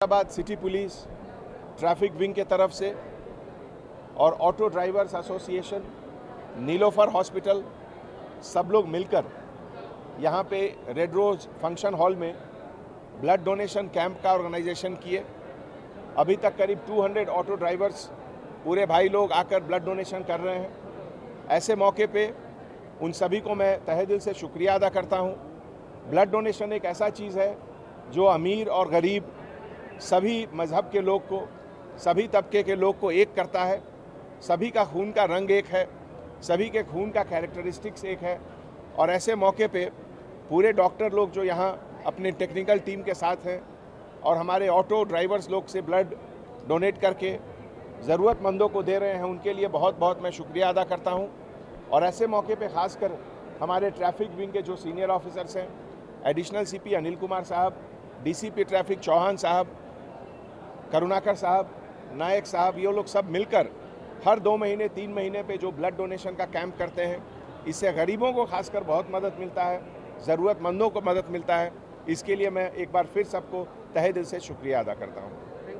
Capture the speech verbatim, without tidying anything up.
Hyderabad city police traffic wing के तरफ से और auto drivers association, Niloufer hospital, सब लोग मिलकर यहाँ पे रेड रोज फंक्शन हॉल में ब्लड डोनेशन कैंप का ऑर्गेनाइजेशन किए। अभी तक करीब दो सौ ऑटो ड्राइवर्स पूरे भाई लोग आकर ब्लड डोनेशन कर रहे हैं। ऐसे मौके पे उन सभी को मैं तहे दिल से शुक्रिया अदा करता हूँ। ब्लड डोनेशन एक ऐसा चीज़ है जो अमीर और गरीब सभी मज़हब के लोग को, सभी तबके के लोग को एक करता है। सभी का खून का रंग एक है, सभी के खून का कैरेक्टरिस्टिक्स एक है। और ऐसे मौके पे पूरे डॉक्टर लोग जो यहाँ अपने टेक्निकल टीम के साथ हैं और हमारे ऑटो ड्राइवर्स लोग से ब्लड डोनेट करके ज़रूरतमंदों को दे रहे हैं, उनके लिए बहुत बहुत मैं शुक्रिया अदा करता हूँ। और ऐसे मौके पे ख़ासकर हमारे ट्रैफिक विंग के जो सीनियर ऑफिसर्स हैं, एडिशनल सीपी अनिल कुमार साहब, डीसीपी ट्रैफिक चौहान साहब, करुणाकर साहब, नायक साहब, ये लोग सब मिलकर हर दो महीने तीन महीने पे जो ब्लड डोनेशन का कैंप करते हैं, इससे गरीबों को खासकर बहुत मदद मिलता है, ज़रूरतमंदों को मदद मिलता है। इसके लिए मैं एक बार फिर सबको तहे दिल से शुक्रिया अदा करता हूँ।